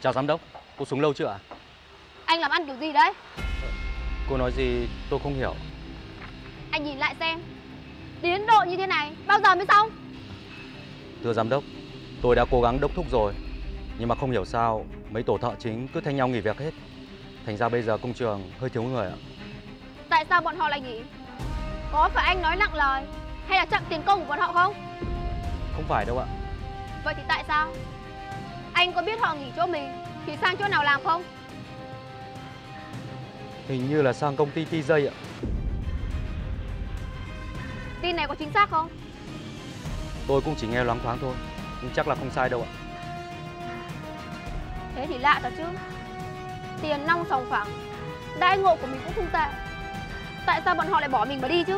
Chào giám đốc, cô xuống lâu chưa ạ? Anh làm ăn kiểu gì đấy? Cô nói gì tôi không hiểu. Anh nhìn lại xem, tiến độ như thế này bao giờ mới xong? Thưa giám đốc, tôi đã cố gắng đốc thúc rồi, nhưng mà không hiểu sao mấy tổ thợ chính cứ thay nhau nghỉ việc hết. Thành ra bây giờ công trường hơi thiếu người ạ. Tại sao bọn họ lại nghỉ? Có phải anh nói nặng lời hay là chậm tiền công của bọn họ không? Không phải đâu ạ. Vậy thì tại sao? Anh có biết họ nghỉ chỗ mình thì sang chỗ nào làm không? Hình như là sang công ty TJ ạ. Tin này có chính xác không? Tôi cũng chỉ nghe loáng thoáng thôi, nhưng chắc là không sai đâu ạ. Thế thì lạ thật chứ. Tiền nong sòng phẳng, đãi ngộ của mình cũng không tệ. Tại sao bọn họ lại bỏ mình mà đi chứ?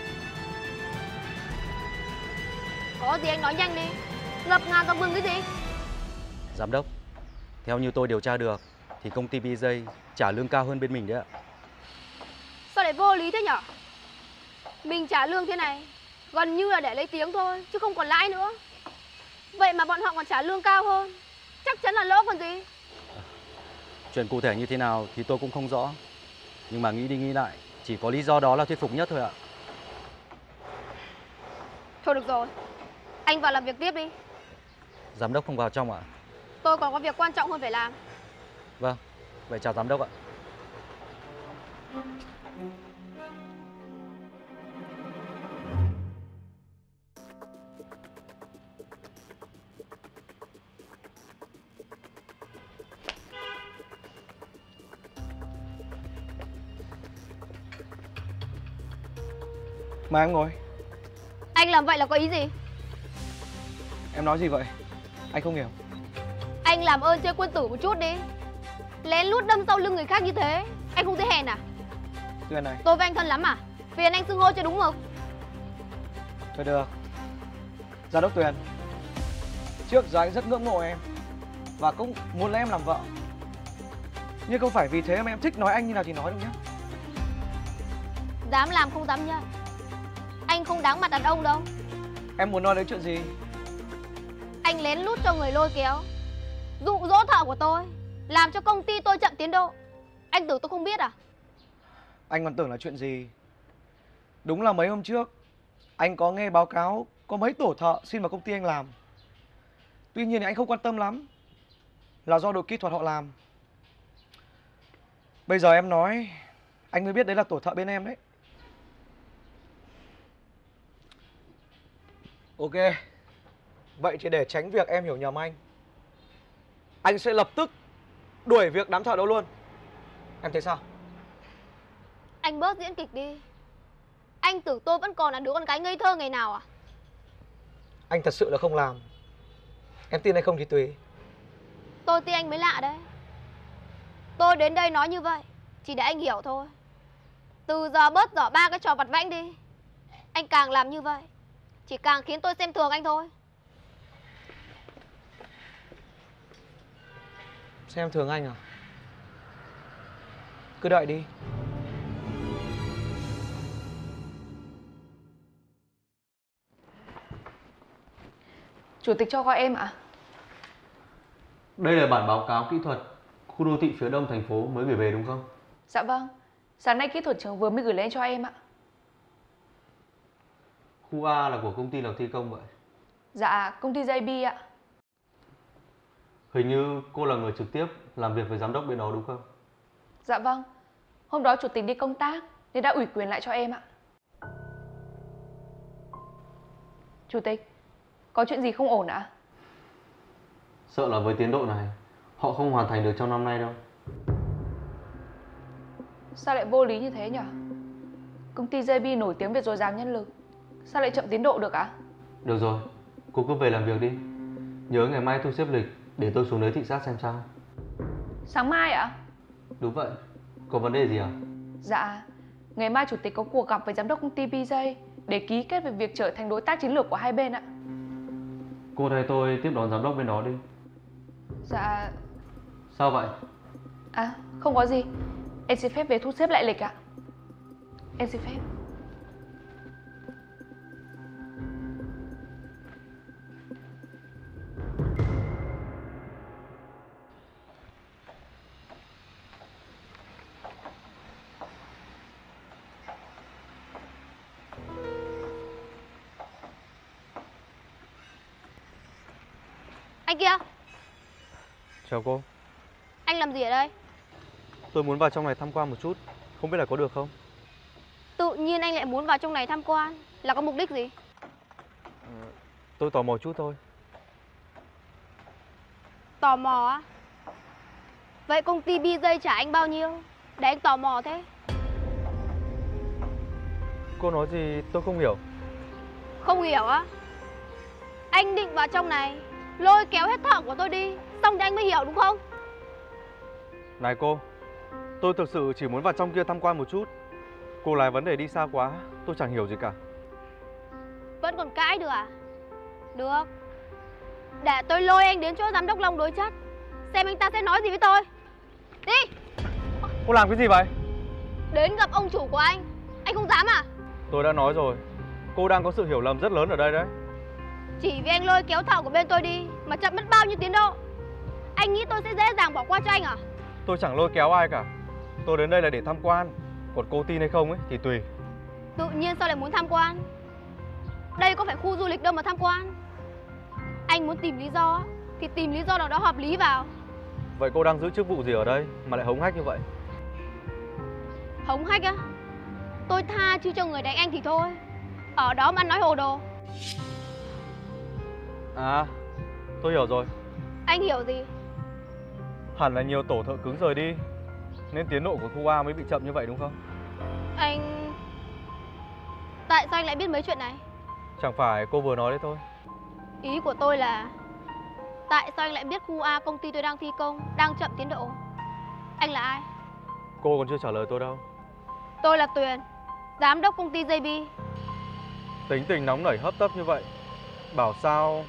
Có gì anh nói nhanh đi, ngập ngừng cái gì? Giám đốc, theo như tôi điều tra được thì công ty PJ trả lương cao hơn bên mình đấy ạ. Sao lại vô lý thế nhở? Mình trả lương thế này gần như là để lấy tiếng thôi, chứ không còn lãi nữa. Vậy mà bọn họ còn trả lương cao hơn, chắc chắn là lỗ còn gì. Chuyện cụ thể như thế nào thì tôi cũng không rõ, nhưng mà nghĩ đi nghĩ lại chỉ có lý do đó là thuyết phục nhất thôi ạ. Thôi được rồi, anh vào làm việc tiếp đi. Giám đốc không vào trong ạ? Tôi còn có việc quan trọng hơn phải làm. Vâng, vậy chào giám đốc ạ. Mời em ngồi. Anh làm vậy là có ý gì? Em nói gì vậy? Anh không hiểu. Anh làm ơn chơi quân tử một chút đi. Lén lút đâm sau lưng người khác như thế, anh không thấy hèn à? Tuyền này. Tôi với anh thân lắm à? Phiền anh xưng hô cho đúng mực. Thôi được. Giám đốc Tuyền, trước giờ anh rất ngưỡng mộ em và cũng muốn lấy em làm vợ. Nhưng không phải vì thế mà em thích nói anh như nào thì nói đâu nhé. Dám làm không dám nhận. Anh không đáng mặt đàn ông đâu. Em muốn nói đến chuyện gì? Anh lén lút cho người lôi kéo, dụ dỗ thợ của tôi, làm cho công ty tôi chậm tiến độ. Anh tưởng tôi không biết à? Anh còn tưởng là chuyện gì. Đúng là mấy hôm trước anh có nghe báo cáo có mấy tổ thợ xin vào công ty anh làm. Tuy nhiên thì anh không quan tâm lắm, là do đội kỹ thuật họ làm. Bây giờ em nói anh mới biết đấy là tổ thợ bên em đấy. Ok. Vậy thì để tránh việc em hiểu nhầm anh sẽ lập tức đuổi việc đám thợ đó luôn. Em thấy sao? Anh bớt diễn kịch đi. Anh tưởng tôi vẫn còn là đứa con gái ngây thơ ngày nào à? Anh thật sự là không làm. Em tin hay không thì tùy. Tôi tin anh mới lạ đấy. Tôi đến đây nói như vậy chỉ để anh hiểu thôi. Từ giờ bớt dở ba cái trò vặt vãnh đi. Anh càng làm như vậy chỉ càng khiến tôi xem thường anh thôi. Xem thường anh à? Cứ đợi đi. Chủ tịch cho gọi em ạ. Đây là bản báo cáo kỹ thuật khu đô thị phía đông thành phố mới gửi về đúng không? Dạ vâng. Sáng nay kỹ thuật trưởng vừa mới gửi lên cho em ạ. Khu A là của công ty nào thi công vậy? Dạ, công ty JB ạ. Hình như cô là người trực tiếp làm việc với giám đốc bên đó đúng không? Dạ vâng. Hôm đó chủ tịch đi công tác nên đã ủy quyền lại cho em ạ. Chủ tịch, có chuyện gì không ổn ạ? Sợ là với tiến độ này họ không hoàn thành được trong năm nay đâu. Sao lại vô lý như thế nhỉ? Công ty JB nổi tiếng về dồi dào nhân lực, sao lại chậm tiến độ được ạ? Được rồi, cô cứ về làm việc đi. Nhớ ngày mai thu xếp lịch để tôi xuống đấy thị sát xem sao. Sáng mai ạ? Đúng vậy, có vấn đề gì à? Dạ, ngày mai chủ tịch có cuộc gặp với giám đốc công ty PJ để ký kết về việc trở thành đối tác chiến lược của hai bên ạ. Cô thay tôi tiếp đón giám đốc bên đó đi. Dạ. Sao vậy? À, không có gì. Em xin phép về thu xếp lại lịch ạ. Em xin phép. Anh kia, Chào cô. anh làm gì ở đây? Tôi muốn vào trong này tham quan một chút, không biết là có được không? Tự nhiên anh lại muốn vào trong này tham quan, là có mục đích gì? Tôi tò mò chút thôi. Tò mò á? Vậy công ty BJ trả anh bao nhiêu để anh tò mò thế? Cô nói gì tôi không hiểu. Không hiểu á? Anh định vào trong này lôi kéo hết thợ của tôi đi, xong thì anh mới hiểu đúng không? Này cô, tôi thực sự chỉ muốn vào trong kia tham quan một chút. Cô lại vấn đề đi xa quá, tôi chẳng hiểu gì cả. Vẫn còn cãi được à? Được, để tôi lôi anh đến chỗ giám đốc Long đối chất, xem anh ta sẽ nói gì với tôi. Đi! Cô làm cái gì vậy? Đến gặp ông chủ của anh không dám à? Tôi đã nói rồi, cô đang có sự hiểu lầm rất lớn ở đây đấy. Chỉ vì anh lôi kéo thợ của bên tôi đi mà chậm mất bao nhiêu tiến độ. Anh nghĩ tôi sẽ dễ dàng bỏ qua cho anh à? Tôi chẳng lôi kéo ai cả. Tôi đến đây là để tham quan. Còn cô tin hay không ấy thì tùy. Tự nhiên sao lại muốn tham quan? Đây có phải khu du lịch đâu mà tham quan. Anh muốn tìm lý do thì tìm lý do nào đó hợp lý vào. Vậy cô đang giữ chức vụ gì ở đây mà lại hống hách như vậy? Hống hách á? Tôi tha chứ cho người đánh anh thì thôi, ở đó mà ăn nói hồ đồ. À, tôi hiểu rồi. Anh hiểu gì? Hẳn là nhiều tổ thợ cứng rời đi nên tiến độ của khu A mới bị chậm như vậy đúng không? Anh... Tại sao anh lại biết mấy chuyện này? Chẳng phải cô vừa nói đấy thôi. Ý của tôi là tại sao anh lại biết khu A công ty tôi đang thi công đang chậm tiến độ? Anh là ai? Cô còn chưa trả lời tôi đâu. Tôi là Tuyền, giám đốc công ty JB. Tính tình nóng nảy hấp tấp như vậy, bảo sao...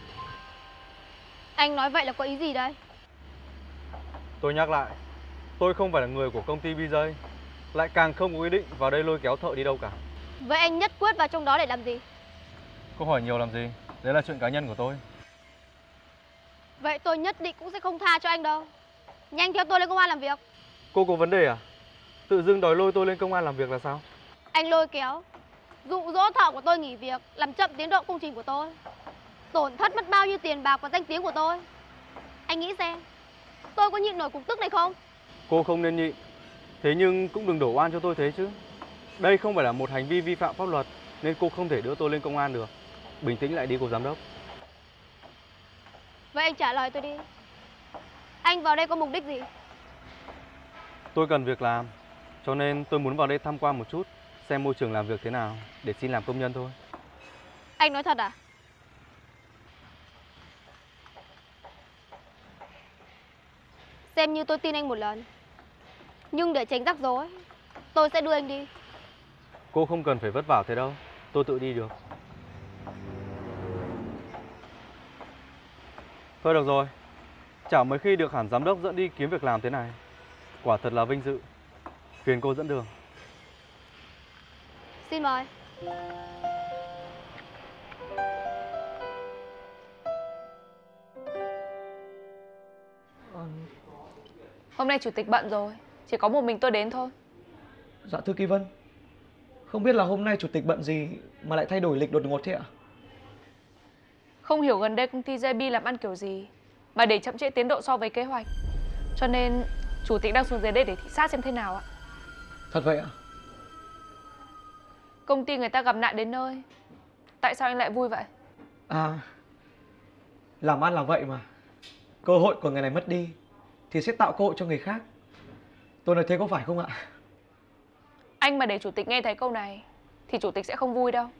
Anh nói vậy là có ý gì đây? Tôi nhắc lại, tôi không phải là người của công ty BJ, lại càng không có ý định vào đây lôi kéo thợ đi đâu cả. Vậy anh nhất quyết vào trong đó để làm gì? Cô hỏi nhiều làm gì? Đấy là chuyện cá nhân của tôi. Vậy tôi nhất định cũng sẽ không tha cho anh đâu. Nhanh theo tôi lên công an làm việc. Cô có vấn đề à? Tự dưng đòi lôi tôi lên công an làm việc là sao? Anh lôi kéo, dụ dỗ thợ của tôi nghỉ việc, làm chậm tiến độ công trình của tôi, tổn thất mất bao nhiêu tiền bạc và danh tiếng của tôi. Anh nghĩ xem, tôi có nhịn nổi cục tức này không? Cô không nên nhịn. Thế nhưng cũng đừng đổ oan cho tôi thế chứ. Đây không phải là một hành vi vi phạm pháp luật nên cô không thể đưa tôi lên công an được. Bình tĩnh lại đi cô giám đốc. Vậy anh trả lời tôi đi. Anh vào đây có mục đích gì? Tôi cần việc làm, cho nên tôi muốn vào đây tham quan một chút, xem môi trường làm việc thế nào để xin làm công nhân thôi. Anh nói thật à? Xem như tôi tin anh một lần, nhưng để tránh rắc rối, tôi sẽ đưa anh đi. Cô không cần phải vất vả thế đâu, tôi tự đi được. Thôi được rồi, chả mấy khi được hẳn giám đốc dẫn đi kiếm việc làm thế này. Quả thật là vinh dự. Phiền cô dẫn đường. Xin mời. Hôm nay chủ tịch bận rồi, chỉ có một mình tôi đến thôi. Dạ thưa Kỳ Vân, không biết là hôm nay chủ tịch bận gì mà lại thay đổi lịch đột ngột thế ạ? Không hiểu gần đây công ty JB làm ăn kiểu gì mà để chậm trễ tiến độ so với kế hoạch. Cho nên chủ tịch đang xuống dưới đây để thị sát xem thế nào ạ. Thật vậy ạ? Công ty người ta gặp nạn đến nơi. Tại sao anh lại vui vậy? À, làm ăn là vậy mà. Cơ hội của người này mất đi thì sẽ tạo cơ hội cho người khác. Tôi nói thế có phải không ạ? Anh mà để chủ tịch nghe thấy câu này thì chủ tịch sẽ không vui đâu.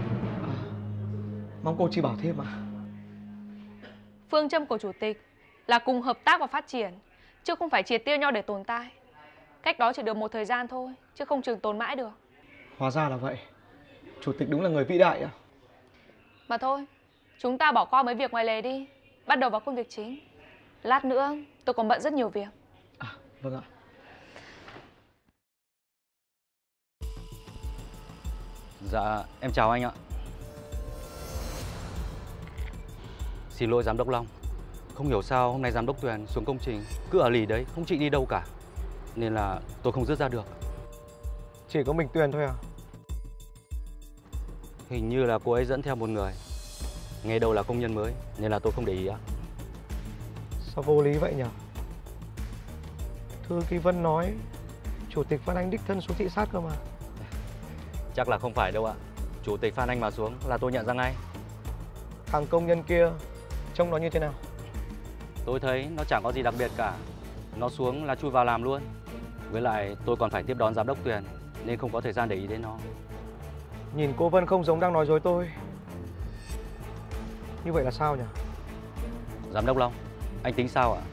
Mong cô chỉ bảo thêm ạ. Phương châm của chủ tịch là cùng hợp tác và phát triển, chứ không phải triệt tiêu nhau để tồn tại. Cách đó chỉ được một thời gian thôi, chứ không trường tồn mãi được. Hóa ra là vậy. Chủ tịch đúng là người vĩ đại ạ. Mà thôi, chúng ta bỏ qua mấy việc ngoài lề đi, bắt đầu vào công việc chính. Lát nữa tôi còn bận rất nhiều việc. À, vâng ạ. Dạ, em chào anh ạ. Xin lỗi giám đốc Long. Không hiểu sao hôm nay giám đốc Tuyền xuống công trình cứ ở lì đấy, không chịu đi đâu cả. Nên là tôi không rước ra được. Chỉ có mình Tuyền thôi à? Hình như là cô ấy dẫn theo một người. Nghe đâu là công nhân mới nên là tôi không để ý ạ. Sao vô lý vậy nhỉ? Thư ký Vân nói chủ tịch Phan Anh đích thân xuống thị sát cơ mà. Chắc là không phải đâu ạ. Chủ tịch Phan Anh mà xuống là tôi nhận ra ngay. Thằng công nhân kia trông nó như thế nào? Tôi thấy nó chẳng có gì đặc biệt cả. Nó xuống là chui vào làm luôn. Với lại tôi còn phải tiếp đón giám đốc Tuyền nên không có thời gian để ý đến nó. Nhìn cô Vân không giống đang nói dối tôi. Như vậy là sao nhỉ? Giám đốc Long, anh tính sao ạ?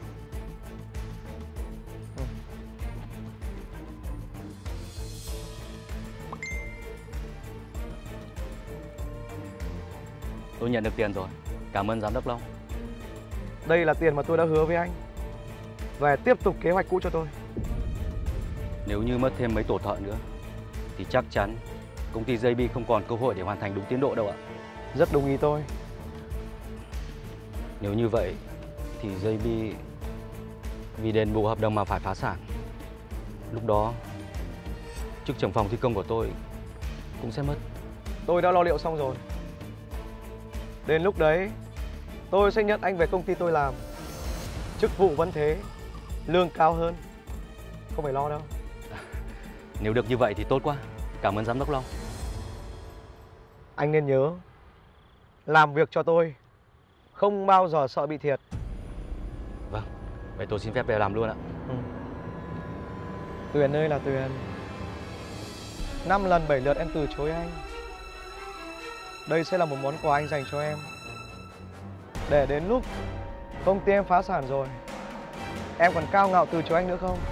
Tôi nhận được tiền rồi. Cảm ơn giám đốc Long. Đây là tiền mà tôi đã hứa với anh. Về tiếp tục kế hoạch cũ cho tôi. Nếu như mất thêm mấy tổ thợ nữa thì chắc chắn công ty JB không còn cơ hội để hoàn thành đúng tiến độ đâu ạ. Rất đồng ý tôi. Nếu như vậy thì JB vì đền bù hợp đồng mà phải phá sản. Lúc đó chức trưởng phòng thi công của tôi cũng sẽ mất. Tôi đã lo liệu xong rồi. Đến lúc đấy tôi sẽ nhận anh về công ty tôi làm. Chức vụ vẫn thế, lương cao hơn. Không phải lo đâu. Nếu được như vậy thì tốt quá. Cảm ơn giám đốc Long. Anh nên nhớ, làm việc cho tôi không bao giờ sợ bị thiệt. Vâng, vậy tôi xin phép về làm luôn ạ. Tuyền ơi là Tuyền, 5 lần 7 lượt em từ chối anh. Đây sẽ là một món quà anh dành cho em. Để đến lúc công ty em phá sản rồi, em còn cao ngạo từ chối anh nữa không?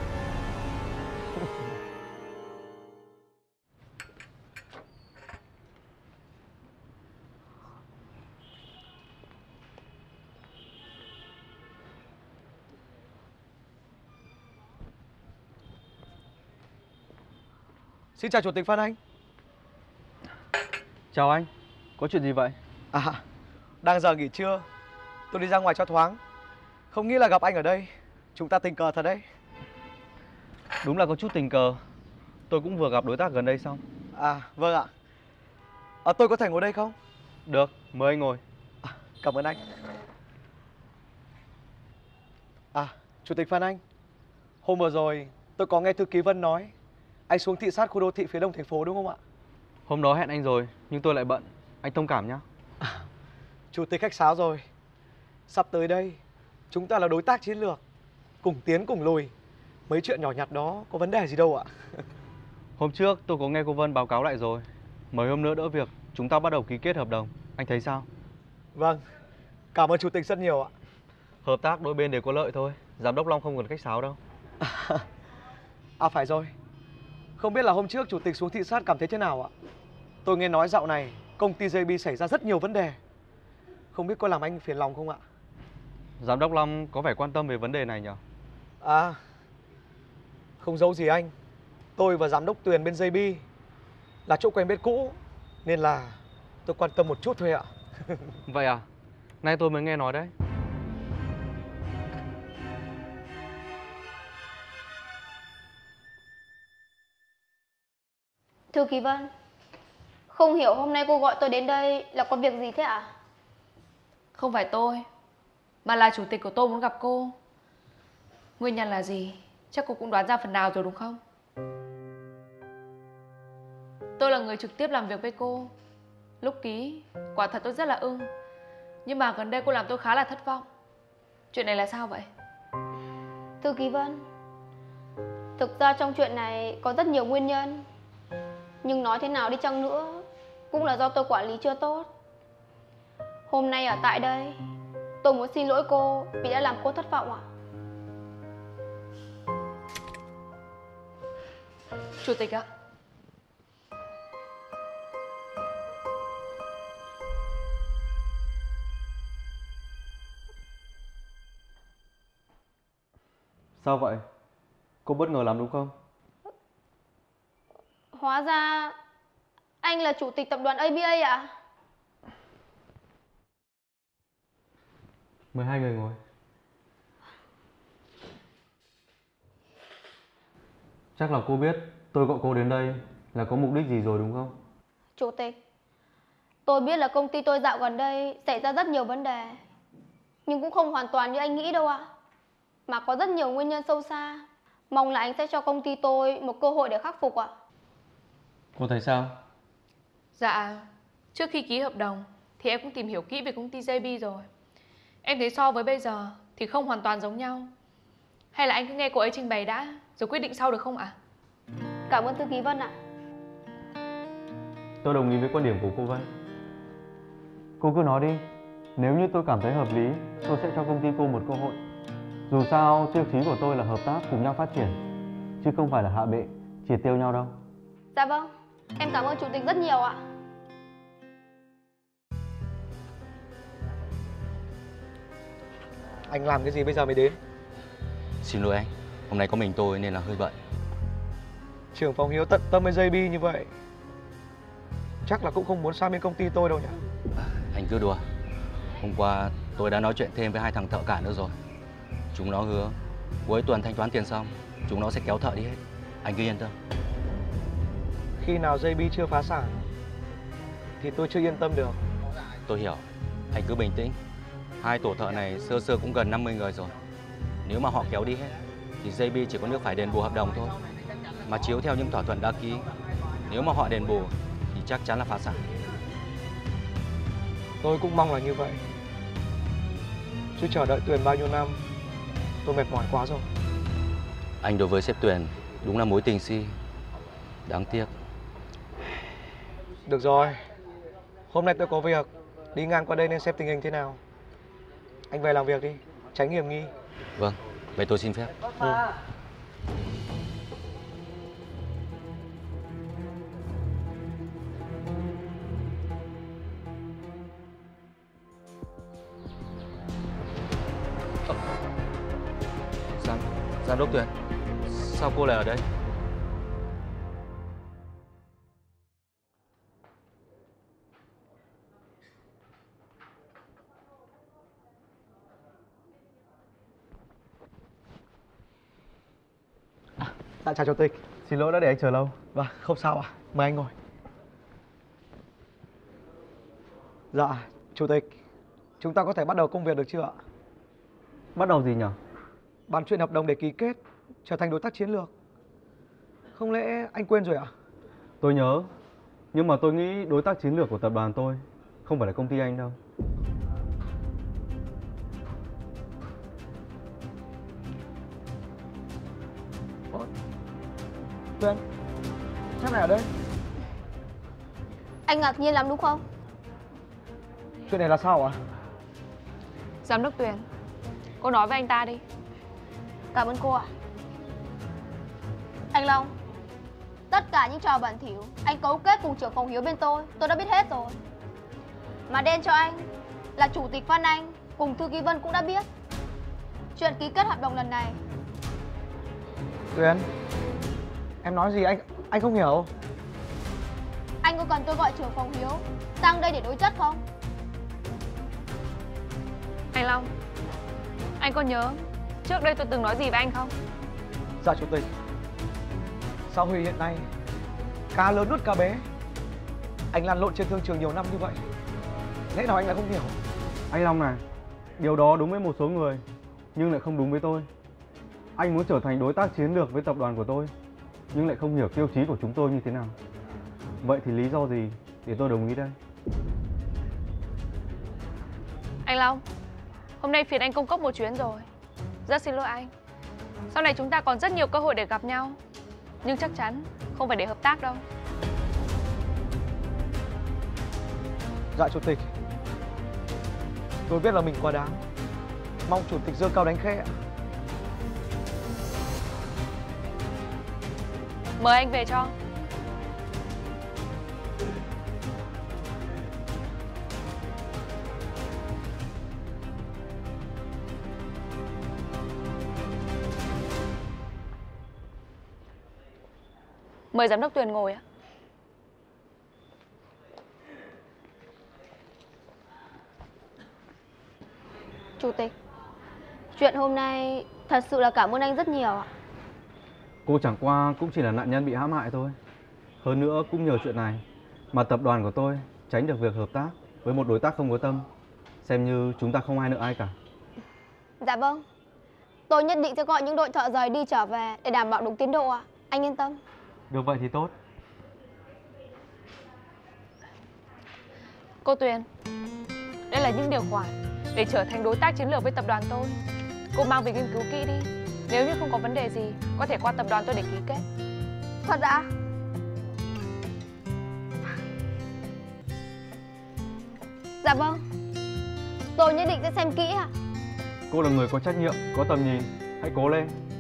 Xin chào Chủ tịch Phan Anh. Chào anh, có chuyện gì vậy? À, đang giờ nghỉ trưa, tôi đi ra ngoài cho thoáng. Không nghĩ là gặp anh ở đây. Chúng ta tình cờ thật đấy. Đúng là có chút tình cờ. Tôi cũng vừa gặp đối tác gần đây xong. À, vâng ạ. Tôi có thể ngồi đây không? Được, mời anh ngồi. Cảm ơn anh. À, Chủ tịch Phan Anh, hôm vừa rồi tôi có nghe thư ký Vân nói anh xuống thị sát khu đô thị phía đông thành phố đúng không ạ? Hôm đó hẹn anh rồi, nhưng tôi lại bận. Anh thông cảm nhé. Chủ tịch khách sáo rồi. Sắp tới đây, chúng ta là đối tác chiến lược, cùng tiến cùng lùi. Mấy chuyện nhỏ nhặt đó có vấn đề gì đâu ạ. Hôm trước tôi có nghe cô Vân báo cáo lại rồi. Mấy hôm nữa đỡ việc, chúng ta bắt đầu ký kết hợp đồng. Anh thấy sao? Vâng, cảm ơn Chủ tịch rất nhiều ạ. Hợp tác đôi bên đều có lợi thôi. Giám đốc Long không cần khách sáo đâu. À phải rồi, không biết là hôm trước Chủ tịch xuống thị sát cảm thấy thế nào ạ? Tôi nghe nói dạo này công ty JB xảy ra rất nhiều vấn đề. Không biết có làm anh phiền lòng không ạ? Giám đốc Long có vẻ quan tâm về vấn đề này nhỉ? À, không giấu gì anh. Tôi và giám đốc Tuyền bên JB là chỗ quen biết cũ, nên là tôi quan tâm một chút thôi ạ. Vậy à? Nay tôi mới nghe nói đấy. Thưa ký Vân, không hiểu hôm nay cô gọi tôi đến đây là có việc gì thế ạ? Không phải tôi, mà là chủ tịch của tôi muốn gặp cô. Nguyên nhân là gì? Chắc cô cũng đoán ra phần nào rồi đúng không? Tôi là người trực tiếp làm việc với cô. Lúc ký, quả thật tôi rất là ưng. Nhưng mà gần đây cô làm tôi khá là thất vọng. Chuyện này là sao vậy? Thưa ký Vân, thực ra trong chuyện này có rất nhiều nguyên nhân. Nhưng nói thế nào đi chăng nữa, cũng là do tôi quản lý chưa tốt. Hôm nay ở tại đây, tôi muốn xin lỗi cô vì đã làm cô thất vọng ạ. Chủ tịch ạ, Sao vậy? Cô bất ngờ lắm đúng không? Hóa ra anh là chủ tịch tập đoàn ABA ạ? Mời hai người ngồi. Chắc là cô biết tôi gọi cô đến đây là có mục đích gì rồi đúng không? Chủ tịch, tôi biết là công ty tôi dạo gần đây xảy ra rất nhiều vấn đề. Nhưng cũng không hoàn toàn như anh nghĩ đâu ạ. mà có rất nhiều nguyên nhân sâu xa. Mong là anh sẽ cho công ty tôi một cơ hội để khắc phục ạ. Cô thấy sao? Dạ, trước khi ký hợp đồng thì em cũng tìm hiểu kỹ về công ty JB rồi. Em thấy so với bây giờ thì không hoàn toàn giống nhau. Hay là anh cứ nghe cô ấy trình bày đã, rồi quyết định sau được không ạ? Cảm ơn thư ký Vân ạ. Tôi đồng ý với quan điểm của cô Vân. Cô cứ nói đi. Nếu như tôi cảm thấy hợp lý, tôi sẽ cho công ty cô một cơ hội. Dù sao, tiêu chí của tôi là hợp tác cùng nhau phát triển, chứ không phải là hạ bệ, triệt tiêu nhau đâu. Dạ vâng, em cảm ơn chủ tịch rất nhiều ạ. Anh làm cái gì bây giờ mới đến? Xin lỗi anh, hôm nay có mình tôi nên là hơi bận. Trưởng phòng Hiếu tận tâm với JB như vậy, chắc là cũng không muốn sang bên công ty tôi đâu nhỉ? Anh cứ đùa. Hôm qua tôi đã nói chuyện thêm với 2 thằng thợ cả nữa rồi. Chúng nó hứa cuối tuần thanh toán tiền xong, chúng nó sẽ kéo thợ đi hết. Anh cứ yên tâm. Khi nào JB chưa phá sản thì tôi chưa yên tâm được. Tôi hiểu, anh cứ bình tĩnh. 2 tổ thợ này sơ sơ cũng gần 50 người rồi. Nếu mà họ kéo đi hết thì JB chỉ có nước phải đền bù hợp đồng thôi. Mà chiếu theo những thỏa thuận đã ký, nếu mà họ đền bù thì chắc chắn là phá sản. Tôi cũng mong là như vậy. Chứ chờ đợi Tuyền bao nhiêu năm, tôi mệt mỏi quá rồi. Anh đối với sếp Tuyền đúng là mối tình si. Đáng tiếc. Được rồi, hôm nay tôi có việc, đi ngang qua đây nên xem tình hình thế nào. Anh về làm việc đi, tránh hiểm nghi. Vâng, vậy tôi xin phép. Giám đốc Tuyền, sao cô lại ở đây? Dạ chào chủ tịch. Xin lỗi đã để anh chờ lâu. Vâng, không sao ạ. Mời anh ngồi. Dạ, chủ tịch, chúng ta có thể bắt đầu công việc được chưa ạ? Bắt đầu gì nhỉ? Bàn chuyện hợp đồng để ký kết, trở thành đối tác chiến lược. Không lẽ anh quên rồi ạ? Tôi nhớ, nhưng mà tôi nghĩ đối tác chiến lược của tập đoàn tôi không phải là công ty anh đâu. Tuyền, sao này ở đây? Anh ngạc nhiên lắm đúng không? Chuyện này là sao ạ? Giám đốc Tuyền, cô nói với anh ta đi. Cảm ơn cô ạ. Anh Long, tất cả những trò bẩn thỉu anh cấu kết cùng trưởng phòng Hiếu bên tôi đã biết hết rồi. Mà đen cho anh là chủ tịch Phan Anh cùng thư ký Vân cũng đã biết. Chuyện ký kết hợp đồng lần này. Tuyền, em nói gì anh không hiểu. Anh có cần tôi gọi trưởng phòng Hiếu sang đây để đối chất không? Anh Long, anh có nhớ trước đây tôi từng nói gì với anh không? Dạ chủ tịch, sao Huy hiện nay cá lớn nuốt cá bé. Anh lăn lộn trên thương trường nhiều năm như vậy, lẽ nào anh lại không hiểu? Anh Long này, điều đó đúng với một số người, nhưng lại không đúng với tôi. Anh muốn trở thành đối tác chiến lược với tập đoàn của tôi, nhưng lại không hiểu tiêu chí của chúng tôi như thế nào. Vậy thì lý do gì để tôi đồng ý đây? Anh Long, hôm nay phiền anh công cốc một chuyến rồi. Rất xin lỗi anh. Sau này chúng ta còn rất nhiều cơ hội để gặp nhau, nhưng chắc chắn không phải để hợp tác đâu. Dạ chủ tịch, tôi biết là mình quá đáng, mong chủ tịch giơ cao đánh khẽ ạ. Mời anh về cho. Mời giám đốc Tuyền ngồi ạ. Chủ tịch, chuyện hôm nay thật sự là cảm ơn anh rất nhiều ạ. Cô chẳng qua cũng chỉ là nạn nhân bị hãm hại thôi. Hơn nữa cũng nhờ chuyện này mà tập đoàn của tôi tránh được việc hợp tác với một đối tác không có tâm. Xem như chúng ta không ai nợ ai cả. Dạ vâng, Tôi nhất định sẽ gọi những đội thợ giời đi trở về để đảm bảo đúng tiến độ ạ. Anh yên tâm. Được vậy thì tốt. Cô Tuyền, đây là những điều khoản để trở thành đối tác chiến lược với tập đoàn tôi. Cô mang về nghiên cứu kỹ đi. Nếu như không có vấn đề gì, có thể qua tập đoàn tôi để ký kết. Thật ạ? Dạ vâng. Tôi nhất định sẽ xem kỹ ạ. Cô là người có trách nhiệm, có tầm nhìn. Hãy cố lên.